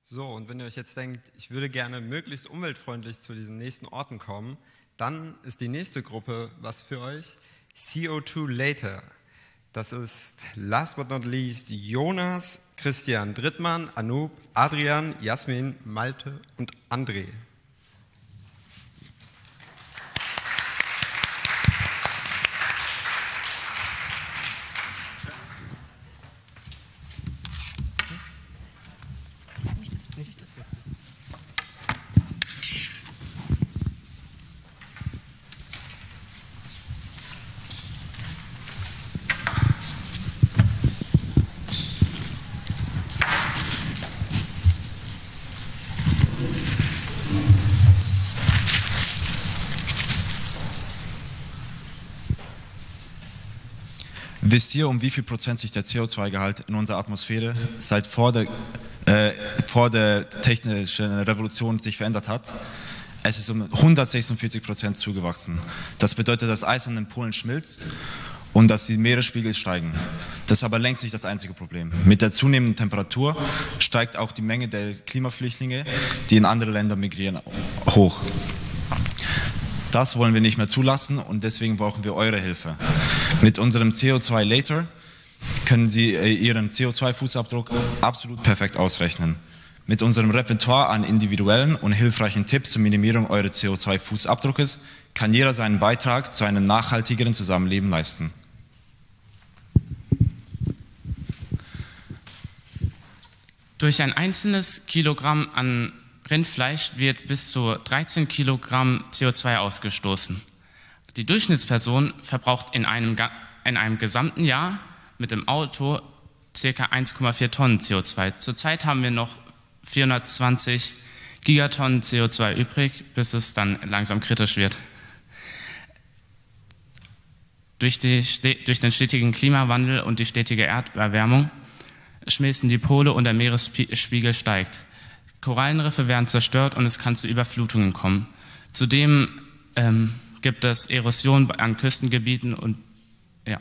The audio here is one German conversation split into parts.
So, und wenn ihr euch jetzt denkt, ich würde gerne möglichst umweltfreundlich zu diesen nächsten Orten kommen, dann ist die nächste Gruppe was für euch, CO2 Later. Das ist last but not least Jonas, Christian Drittmann, Anoop, Adrian, Jasmin, Malte und André. Wisst ihr, um wie viel Prozent sich der CO2-Gehalt in unserer Atmosphäre seit vor der technischen Revolution sich verändert hat? Es ist um 146% zugewachsen. Das bedeutet, dass Eis an den Polen schmilzt und dass die Meeresspiegel steigen. Das ist aber längst nicht das einzige Problem. Mit der zunehmenden Temperatur steigt auch die Menge der Klimaflüchtlinge, die in andere Länder migrieren, hoch. Das wollen wir nicht mehr zulassen und deswegen brauchen wir eure Hilfe. Mit unserem CO2 Later können Sie Ihren CO2-Fußabdruck absolut perfekt ausrechnen. Mit unserem Repertoire an individuellen und hilfreichen Tipps zur Minimierung eures CO2-Fußabdruckes kann jeder seinen Beitrag zu einem nachhaltigeren Zusammenleben leisten. Durch ein einzelnes Kilogramm an Rindfleisch wird bis zu 13 Kilogramm CO2 ausgestoßen. Die Durchschnittsperson verbraucht in einem gesamten Jahr mit dem Auto ca. 1,4 Tonnen CO2. Zurzeit haben wir noch 420 Gigatonnen CO2 übrig, bis es dann langsam kritisch wird. Durch den stetigen Klimawandel und die stetige Erderwärmung schmilzen die Pole und der Meeresspiegel steigt. Korallenriffe werden zerstört und es kann zu Überflutungen kommen. Zudem gibt es Erosion an Küstengebieten und ja.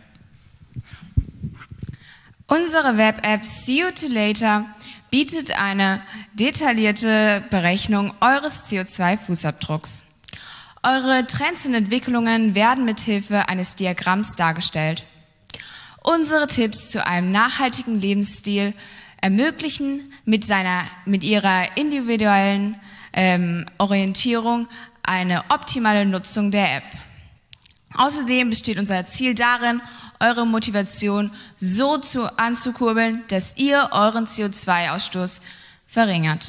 Unsere Web-App CO2 Later bietet eine detaillierte Berechnung eures CO2-Fußabdrucks. Eure Trends und Entwicklungen werden mithilfe eines Diagramms dargestellt. Unsere Tipps zu einem nachhaltigen Lebensstil ermöglichen mit ihrer individuellen Orientierung eine optimale Nutzung der App. Außerdem besteht unser Ziel darin, eure Motivation so anzukurbeln, dass ihr euren CO2-Ausstoß verringert.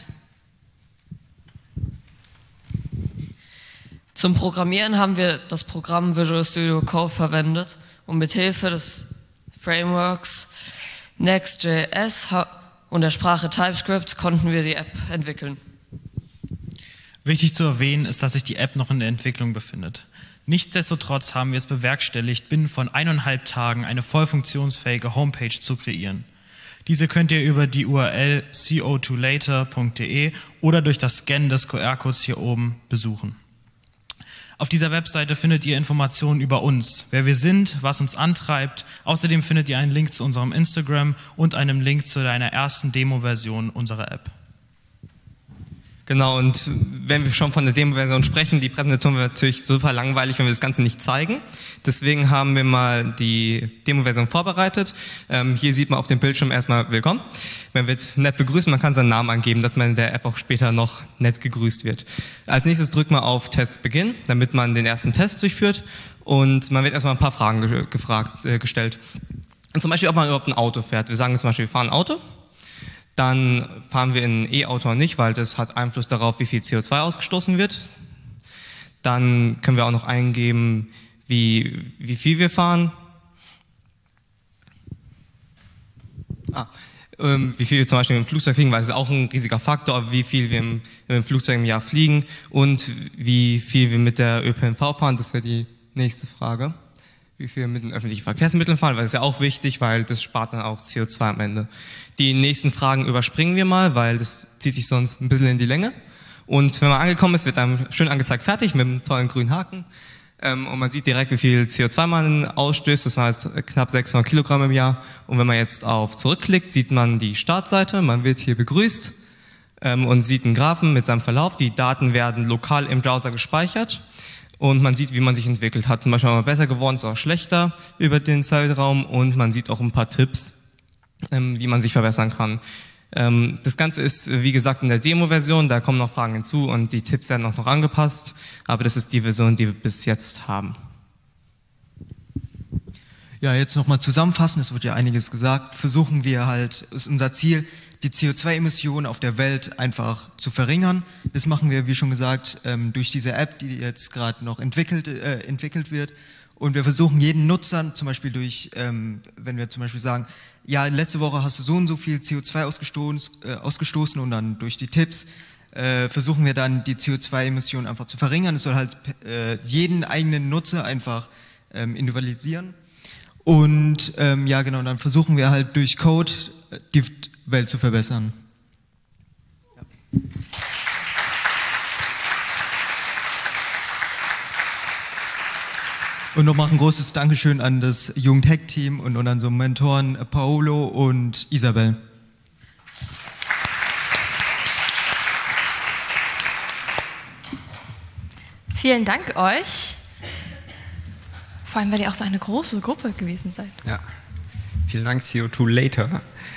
Zum Programmieren haben wir das Programm Visual Studio Code verwendet und mit Hilfe des Frameworks Next.js und der Sprache TypeScript konnten wir die App entwickeln. Wichtig zu erwähnen ist, dass sich die App noch in der Entwicklung befindet. Nichtsdestotrotz haben wir es bewerkstelligt, binnen von 1,5 Tagen eine voll funktionsfähige Homepage zu kreieren. Diese könnt ihr über die URL co2later.de oder durch das Scannen des QR-Codes hier oben besuchen. Auf dieser Webseite findet ihr Informationen über uns, wer wir sind, was uns antreibt. Außerdem findet ihr einen Link zu unserem Instagram und einen Link zu einer ersten Demo-Version unserer App. Genau, und wenn wir schon von der Demo-Version sprechen, die Präsentation wird natürlich super langweilig, wenn wir das Ganze nicht zeigen. Deswegen haben wir mal die Demo-Version vorbereitet. Hier sieht man auf dem Bildschirm erstmal Willkommen. Man wird nett begrüßen, man kann seinen Namen angeben, dass man in der App auch später noch nett gegrüßt wird. Als nächstes drückt man auf Test Beginn, damit man den ersten Test durchführt. Und man wird erstmal ein paar Fragen gestellt. Und zum Beispiel, ob man überhaupt ein Auto fährt. Wir sagen zum Beispiel, wir fahren ein Auto. Dann fahren wir in ein E-Auto nicht, weil das hat Einfluss darauf, wie viel CO2 ausgestoßen wird. Dann können wir auch noch eingeben, wie viel wir fahren. Wie viel wir zum Beispiel im Flugzeug fliegen, weil es ist auch ein riesiger Faktor, wie viel wir im Flugzeug im Jahr fliegen und wie viel wir mit der ÖPNV fahren. Das wäre die nächste Frage. Wie viel wir mit den öffentlichen Verkehrsmitteln fahren, weil das ist ja auch wichtig, weil das spart dann auch CO2 am Ende. Die nächsten Fragen überspringen wir mal, weil das zieht sich sonst ein bisschen in die Länge. Und wenn man angekommen ist, wird einem schön angezeigt, fertig, mit einem tollen grünen Haken. Und man sieht direkt, wie viel CO2 man ausstößt. Das waren jetzt knapp 600 Kilogramm im Jahr. Und wenn man jetzt auf zurückklickt, sieht man die Startseite. Man wird hier begrüßt. und sieht einen Graphen mit seinem Verlauf. Die Daten werden lokal im Browser gespeichert und man sieht, wie man sich entwickelt hat. Zum Beispiel mal besser geworden, ist auch schlechter über den Zeitraum und man sieht auch ein paar Tipps, wie man sich verbessern kann. Das Ganze ist, wie gesagt, in der Demo-Version, da kommen noch Fragen hinzu und die Tipps werden auch noch angepasst, aber das ist die Version, die wir bis jetzt haben. Ja, jetzt nochmal zusammenfassen, es wird ja einiges gesagt, versuchen wir halt, ist unser Ziel, die CO2-Emissionen auf der Welt einfach zu verringern. Das machen wir, wie schon gesagt, durch diese App, die jetzt gerade noch entwickelt wird. Und wir versuchen jeden Nutzer, zum Beispiel durch, wenn wir zum Beispiel sagen, ja, letzte Woche hast du so und so viel CO2 ausgestoßen und dann durch die Tipps versuchen wir dann die CO2-Emissionen einfach zu verringern. Es soll halt jeden eigenen Nutzer einfach individualisieren. Und ja genau, dann versuchen wir halt durch Code die Welt zu verbessern. Ja. Und nochmal ein großes Dankeschön an das Jugend-Hack-Team und an so Mentoren Paolo und Isabel. Vielen Dank euch. Vor allem, weil ihr auch so eine große Gruppe gewesen seid. Ja, vielen Dank CO2 Later.